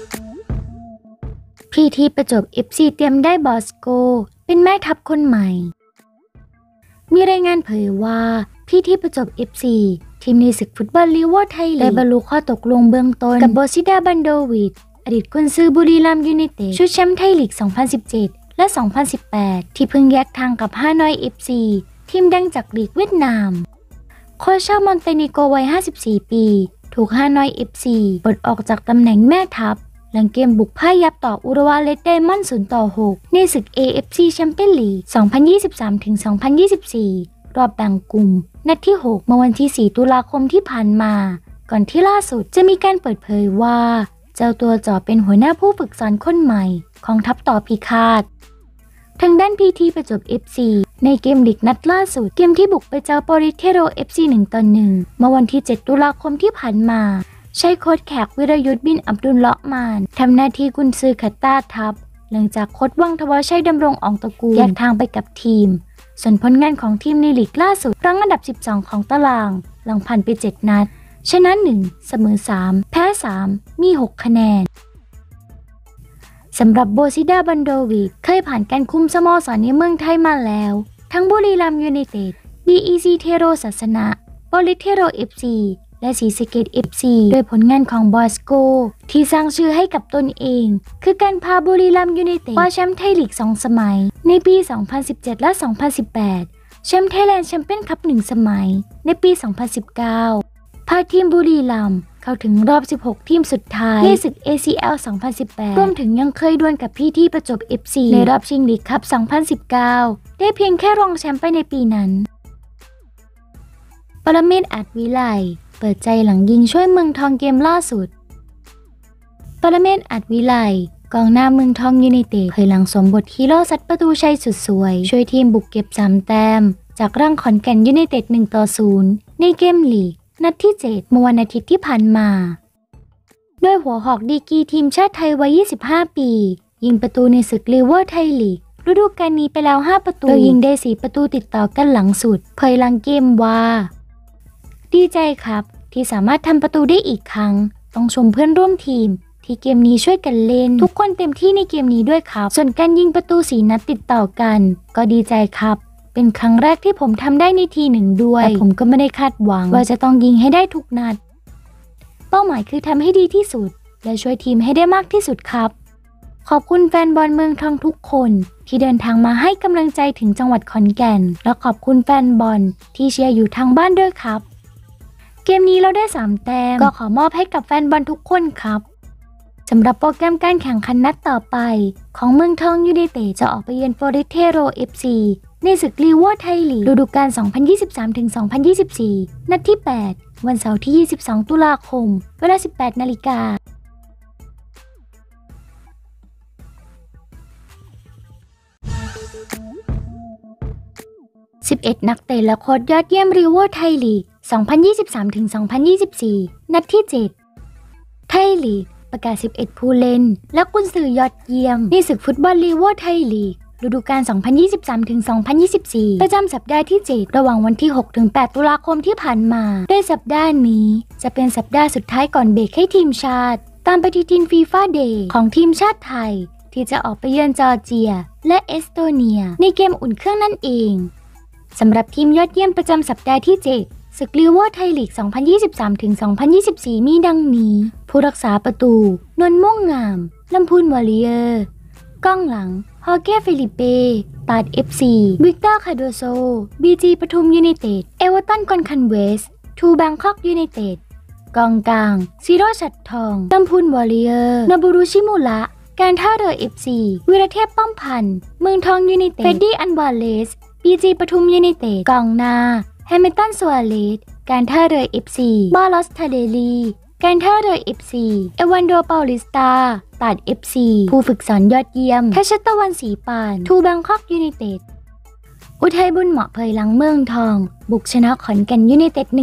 พีทีประจวบ FC เตรียมได้บอสโกเป็นแม่ทัพคนใหม่มีรายงานเผยว่าพีทีประจวบ FC ทีมในศึกฟุตบอลลีกวอร์ไทยลีกได้บรรลุข้อตกลงเบื้องต้นกับโบซิดาบันโดวิชอดีตกุนซือบุรีรัมย์ยูไนเต็ดชุดแชมป์ไทยลีก 2017 และ 2018 ที่เพิ่งแยกทางกับฮานอย FC ทีมดังจากลีกเวียดนามโค้ชชาวมอนเตเนโกรวัย 54 ปีถูกฮานอย FC ปลดออกจากตำแหน่งแม่ทัพหลังเกมบุกพ่ายยับต่ออุรุวาเลดไดมอนด์ 0-6 ในศึก AFC แชมเปี้ยนลีก 2023-2024 รอบแบ่งกลุ่มนัดที่ 6 เมื่อวันที่ 4 ตุลาคมที่ผ่านมาก่อนที่ล่าสุดจะมีการเปิดเผยว่าเจ้าตัวจ่อเป็นหัวหน้าผู้ฝึกสอนคนใหม่ของทัพต่อพิฆาตทางด้านพีทีประจวบ FC ในเกมลีกนัดล่าสุดเกมที่บุกไปเจอโปริเทโร FC 1-1 เมื่อวันที่ 7 ตุลาคมที่ผ่านมาใช้โค้ชแขกวิรยุทธบินอับดุลเลาะห์มานทำหน้าที่กุนซือขัตตาทัพหลังจากโค้ชวังทวชัยดำรงอ่องตระกูลแยกทางไปกับทีมส่วนผลงานของทีมในลีกล่าสุดรั้งอันดับ 12 ของตารางหลังผ่านไป 7 นัดชนะ 1 เสมอ 3 แพ้ 3 มี 6 คะแนนสำหรับโบซิดาบันโดวิชเคยผ่านการคุมสโมสรในเมืองไทยมาแล้วทั้งบุรีรัมย์ยูไนเต็ด BEC เทโรศาสนะโปลิเทโร FC และศรีสะเกษ FC โดยผลงานของบอสโกที่สร้างชื่อให้กับตนเองคือการพาบุรีรัมย์ยูไนเต็ดคว้าแชมป์ไทยลีก 2 สมัยในปี 2017 และ 2018 แชมป์ไทยแลนด์แชมเปี้ยนคัพ 1 สมัยในปี 2019 พาทีมบุรีรัมย์เข้าถึงรอบ 16 ทีมสุดท้ายในศึก ACL 2018 รวมถึงยังเคยดวลกับพีทีประจวบ FC ในรอบชิงลีกคัพ 2019 ได้เพียงแค่รองแชมป์ไปในปีนั้นปรเมศ อาจวิไลเปิดใจหลังยิงช่วยเมืองทองเกมล่าสุดปรเมศ อาจวิไลกองหน้าเมืองทองยูไนเต็ดเผยหลังสมบทฮีโร่ซัดประตูชัยสุดสวยช่วยทีมบุกเก็บ 3 แต้มจากรังขอนแก่นยูไนเต็ด 1-0 ในเกมลีกนัดที่ 7 เมื่อวันอาทิตย์ที่ผ่านมาโดยหัวหอกดีกรีทีมชาติไทยวัย 25 ปียิงประตูในศึกลีกวอร์ไทยลีกฤดูกาลนี้ไปแล้ว 5 ประตูโดยยิงได้ 4 ประตูติดต่อกันหลังสุดเผยหลังเกมว่าดีใจครับที่สามารถทำประตูได้อีกครั้งต้องชมเพื่อนร่วมทีมที่เกมนี้ช่วยกันเล่นทุกคนเต็มที่ในเกมนี้ด้วยครับส่วนการยิงประตู 4 นัดติดต่อกันก็ดีใจครับเป็นครั้งแรกที่ผมทำได้ในทีหนึ่งด้วยแต่ผมก็ไม่ได้คาดหวังว่าจะต้องยิงให้ได้ทุกนัดเป้าหมายคือทำให้ดีที่สุดและช่วยทีมให้ได้มากที่สุดครับขอบคุณแฟนบอลเมืองทองทุกคนที่เดินทางมาให้กำลังใจถึงจังหวัดขอนแก่นและขอบคุณแฟนบอลที่เชียร์อยู่ทางบ้านด้วยครับเกมนี้เราได้ 3 แต้มก็ขอมอบให้กับแฟนบอลทุกคนครับสำหรับโปรแกรมการแข่งขันนัดต่อไปของเมืองทองยูไนเต็ดจะออกไปเยือนโปริเทโร FC ในศึกลีกวอร์ไทยลีกฤดูกาล 2023-2024 นัดที่ 8 วันเสาร์ที่ 22 ตุลาคมเวลา 18 นาฬิกา11 นักเตะและโค้ชยอดเยี่ยมลีกวอร์ไทยลีก 2023-2024 นัดที่ 7 ไทยลีกประกาศ 11 ผู้เล่นและกุนซือยอดเยี่ยมในศึกฟุตบอลลีกวอร์ไทยลีกฤดูกาล 2023-2024 ประจำสัปดาห์ที่ 7 ระหว่างวันที่ 6-8 ตุลาคมที่ผ่านมาโดยสัปดาห์นี้จะเป็นสัปดาห์สุดท้ายก่อนเบรกให้ทีมชาติตามปฏิทินฟีฟ่าเดย์ของทีมชาติไทยที่จะออกไปเยือนจอร์เจียและเอสโตเนียในเกมอุ่นเครื่องนั่นเองสำหรับทีมยอดเยี่ยมประจำสัปดาห์ที่ 7 ศึกลีกวอร์ไทยลีก 2023-2024 มีดังนี้ผู้รักษาประตูนนท์ม่วงงามลำพูนวอริเออร์กองหลังฮอเก้ฟิลิเป้ตาด FC วิกเตอร์คาโดโซ BG ปทุมยูไนเต็ดเอเวอร์ตันคอนคันเวสทูแบงคอกยูไนเต็ดกองกลางซีโร่ฉัตรทองลำพูนวอริเออร์นาบูรุชิมุระการท่าเรือ FC วีรเทพป้อมพันธ์เมืองทองยูไนเต็ดเฟดดี้อันวาเลสBG ปทุมยูไนเต็ดกองหน้าแฮมิลตันซัวเรสการท่าเรือ FC บาลอสทาเดลีการท่าเรือ FC เอวันโดเปาลิสตาตาด FC ผู้ฝึกสอนยอดเยี่ยมทัชตะวันศรีปานทูแบงคอกยูไนเต็ดอุทัยบุญเหมาะเผยหลังเมืองทองบุกชนะขอนแก่นยูไนเต็ด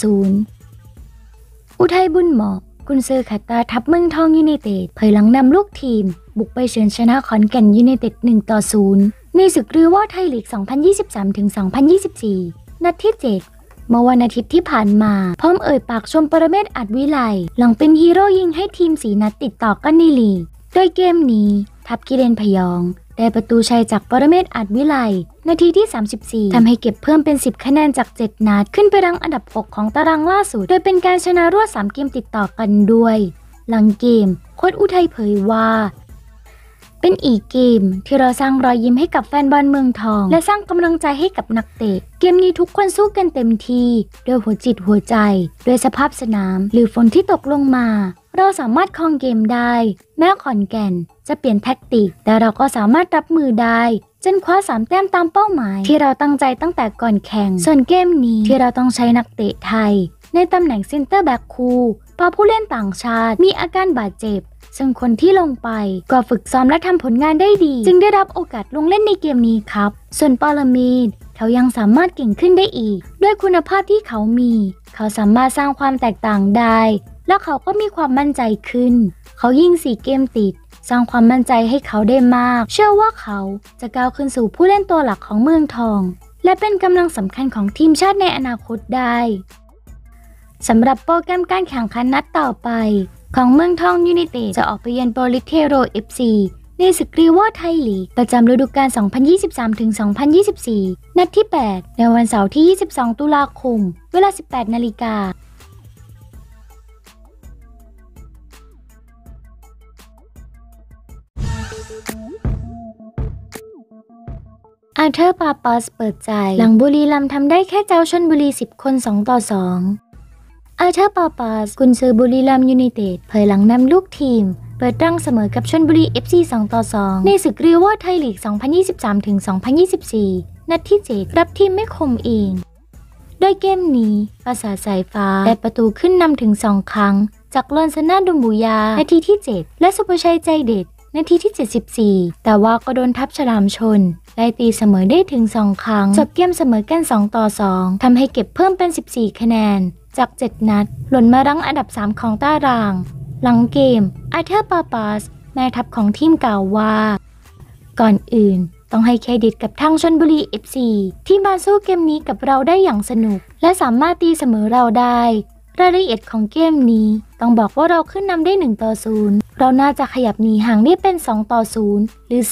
1-0 อุทัยบุญเหมาะกุนซือขัตตาทัพเมืองทองยูไนเต็ดเผยหลังนำลูกทีมบุกไปเฉือนชนะขอนแก่นยูไนเต็ด 1-0 ในศึกลีกวอร์ไทยลีก 2023-2024 นัดที่ 7 เมื่อวันอาทิตย์ที่ผ่านมาพร้อมเอ่ยปากชมปรเมศ อัจวิไลหลังเป็นฮีโร่ยิงให้ทีม4 นัดติดต่อกันในลีกโดยเกมนี้ทัพกิเลนพยองได้ประตูชัยจากปรเมศ อัจวิไลนาทีที่ 34ทำให้เก็บเพิ่มเป็น10 คะแนนจาก7 นัดขึ้นไปรั้งอันดับ6ของตารางล่าสุดโดยเป็นการชนะรวด3 เกมติดต่อกันด้วยหลังเกมโค้ชอุทัยเผยว่าเป็นอีกเกมที่เราสร้างรอยยิ้มให้กับแฟนบอลเมืองทองและสร้างกำลังใจให้กับนักเตะเกมนี้ทุกคนสู้กันเต็มที่ด้วยหัวจิตหัวใจด้วยสภาพสนามหรือฝนที่ตกลงมาเราสามารถครองเกมได้แม้ขอนแก่นจะเปลี่ยนแท็กติกแต่เราก็สามารถรับมือได้จนคว้า3 แต้มตามเป้าหมายที่เราตั้งใจตั้งแต่ก่อนแข่งส่วนเกมนี้ที่เราต้องใช้นักเตะไทยในตำแหน่งเซนเตอร์แบ็คคู่เพราะผู้เล่นต่างชาติมีอาการบาดเจ็บซึ่งคนที่ลงไปก็ฝึกซ้อมและทำผลงานได้ดีจึงได้รับโอกาสลงเล่นในเกมนี้ครับส่วนปรเมศเขายังสามารถเก่งขึ้นได้อีกด้วยคุณภาพที่เขามีเขาสามารถสร้างความแตกต่างได้และเขาก็มีความมั่นใจขึ้นเขายิง4 เกมติดสร้างความมั่นใจให้เขาได้มากเชื่อว่าเขาจะก้าวขึ้นสู่ผู้เล่นตัวหลักของเมืองทองและเป็นกำลังสำคัญของทีมชาติในอนาคตได้สำหรับโปรแกรมการแข่งขันนัดต่อไปของเมืองทองยูไนเต็ดจะออกไปเยือนโปลิสเทโร FC ในศึกรีวอร์ไทยลีกประจำฤดูกาล 2023-2024 นัดที่ 8 ในวันเสาร์ที่ 22 ตุลาคม เวลา 18 นาฬิกาอาเธอร์ ปาปาสเปิดใจหลังบุรีรัมย์ทำได้แค่เจ้าชลบุรี10 คน 2-2อาเธอร์ ปาปาสกุนซือบุรีรัมย์ยูไนเต็ดเผยหลังนำลูกทีมเปิดรังเสมอกับชลบุรี FC 2-2 ในศึกรีวอร์ไทยลีก 2023-2024 นัดที่ 7 รับทีมไม่คมเองโดยเกมนี้ปราสาทสายฟ้าได้ประตูขึ้นนำถึง2 ครั้งจากลอนซาน่า ดุมบูยานาทีที่ 7 และสุภชัยใจเด็ดนาทีที่ 74แต่ว่าก็โดนทัพฉลามชนไล่ตีเสมอได้ถึง2 ครั้งจบเกมเสมอกัน2-2ทำให้เก็บเพิ่มเป็น14 คะแนนจาก7 นัดหล่นมารั้งอันดับ3ของตารางหลังเกมอาเธอร์ ปาปาสแม่ทัพของทีมกล่าวว่าก่อนอื่นต้องให้เครดิตกับทางชลบุรี FC ที่มาสู้เกมนี้กับเราได้อย่างสนุกและสามารถตีเสมอเราได้รายละเอียดของเกมนี้ต้องบอกว่าเราขึ้นนำได้1-0เราน่าจะขยับหนีห่างได้เป็น2-0หรือ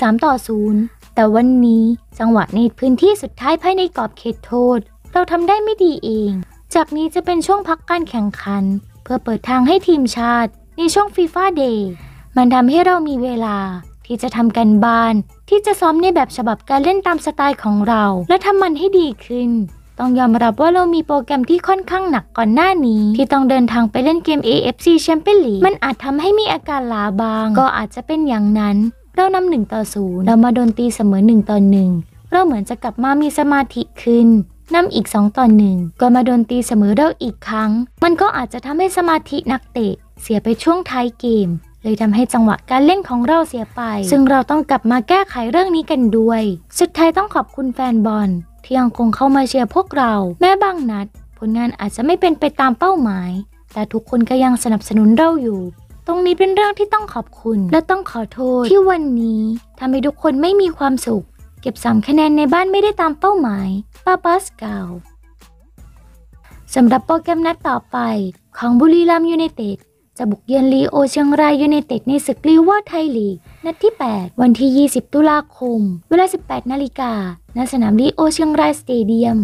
3-0แต่วันนี้จังหวะในพื้นที่สุดท้ายภายในกรอบเขตโทษเราทำได้ไม่ดีเองจากนี้จะเป็นช่วงพักการแข่งขันเพื่อเปิดทางให้ทีมชาติในช่วงฟีฟ่าเดย์มันทำให้เรามีเวลาที่จะทำการบ้านที่จะซ้อมในแบบฉบับการเล่นตามสไตล์ของเราและทำมันให้ดีขึ้นต้องยอมรับว่าเรามีโปรแกรมที่ค่อนข้างหนักก่อนหน้านี้ที่ต้องเดินทางไปเล่นเกม AFC Champions League มันอาจทำให้มีอาการล้าบางก็อาจจะเป็นอย่างนั้นเรานำ1-0เรามาโดนตีเสมอ1-1เราเหมือนจะกลับมามีสมาธิขึ้นนำอีก2-1ก็มาโดนตีเสมอเราอีกครั้งมันก็อาจจะทำให้สมาธินักเตะเสียไปช่วงท้ายเกมเลยทำให้จังหวะการเล่นของเราเสียไปซึ่งเราต้องกลับมาแก้ไขเรื่องนี้กันด้วยสุดท้ายต้องขอบคุณแฟนบอลที่ยังคงเข้ามาเชียร์พวกเราแม้บางนัดผลงานอาจจะไม่เป็นไปตามเป้าหมายแต่ทุกคนก็ยังสนับสนุนเราอยู่ตรงนี้เป็นเรื่องที่ต้องขอบคุณและต้องขอโทษที่วันนี้ทำให้ทุกคนไม่มีความสุขเก็บ3 คะแนนในบ้านไม่ได้ตามเป้าหมายปาปาสกล่าวสำหรับโปรแกรมนัดต่อไปของบุรีรัมย์ยูไนเต็ดจะบุกเยือนลีโอเชียงรายยูไนเต็ดในศึกรีวอร์ไทยลีกนัดที่ 8 วันที่ 20 ตุลาคมเวลา 18 นาฬิกาณสนามลีโอเชียงรายสเตเดียม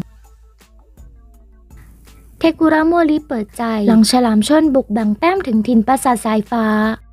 เทกุระโมริเปิดใจหลังฉลามชนบุกแบ่งแต้มถึงถิ่นปราสาทสายฟ้า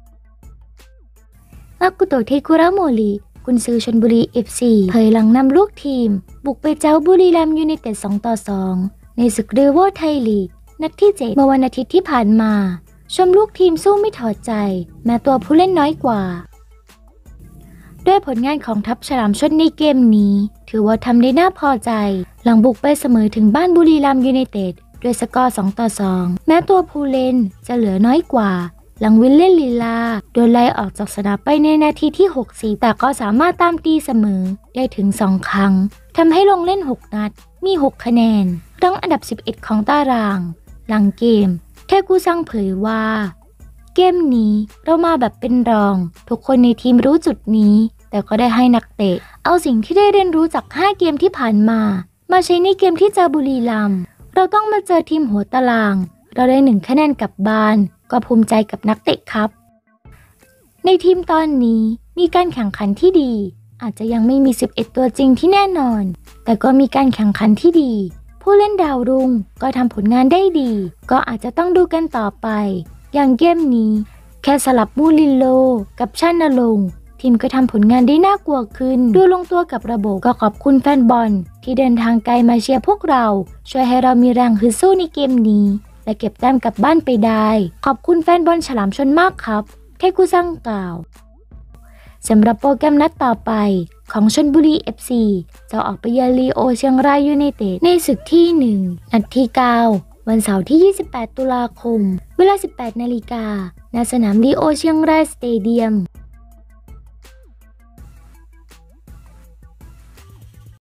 อากุโตะ เทกุระโมริกุนซือชลบุรี FC เผยหลังนำลูกทีมบุกไปเจ้าบุรีรัมย์ยูไนเต็ด2-2ในศึกรีวอร์ไทยลีกนัดที่ 7 เมื่อวันอาทิตย์ที่ผ่านมาชมลูกทีมสู้ไม่ถอดใจแม้ตัวผู้เล่นน้อยกว่าด้วยผลงานของทัพฉลามชนในเกมนี้ถือว่าทำได้น่าพอใจหลังบุกไปเสมอถึงบ้านบุรีรัมย์ยูไนเต็ดด้วยสกอร์2-2แม้ตัวผู้เล่นจะเหลือน้อยกว่าหลังวิลเล่นลีลาโดนไล่ออกจากสนามไปในนาทีที่ 64แต่ก็สามารถตามตีเสมอได้ถึง2 ครั้งทำให้ลงเล่น6 นัดมี6 คะแนนรั้งอันดับ11ของตารางหลังเกมเทกุซังเผยว่าเกมนี้เรามาแบบเป็นรองทุกคนในทีมรู้จุดนี้แต่ก็ได้ให้นักเตะเอาสิ่งที่ได้เรียนรู้จาก5 เกมที่ผ่านมาใช้ในเกมที่เจอบุรีรัมย์เราต้องมาเจอทีมหัวตาราง เราได้1 คะแนนกลับบ้านก็ภูมิใจกับนักเตะครับในทีมตอนนี้มีการแข่งขันที่ดีอาจจะยังไม่มี11ตัวจริงที่แน่นอนแต่ก็มีการแข่งขันที่ดีผู้เล่นดาวรุ่งก็ทำผลงานได้ดีก็อาจจะต้องดูกันต่อไปอย่างเกมนี้แค่สลับมูลินโลกับชานลงค์ทีมก็ทำผลงานได้น่ากลัวขึ้นดูลงตัวกับระบบก็ขอบคุณแฟนบอลที่เดินทางไกลมาเชียร์พวกเราช่วยให้เรามีแรงฮึดสู้ในเกมนี้และเก็บแต้มกลับบ้านไปได้ขอบคุณแฟนบอลฉลามชนมากครับเทกุซังกล่าวสำหรับโปรแกรมนัดต่อไปของชลบุรี FC จะออกไปเยือนลีโอเชียงรายยูไนเต็ดในศึกที่ 1 นัดที่ 9 วันเสาร์ที่ 28 ตุลาคมเวลา 18 นาฬิกาณสนามลีโอเชียงรายสเตเดียม